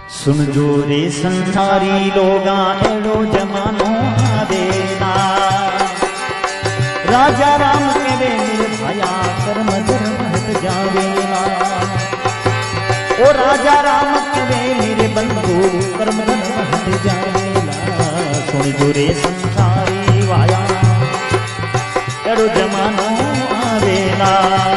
सुन जो रे संसारी लोगा एड़ो जमानो आवेला। राजा राम केवे निर्भया कर्म धर्म हट जावेला। ओ राजा राम केवे मेरे बंधु कर्म धर्म हट जावेला। सुन जो रे संसारी वाया एड़ो जमानो आवेला।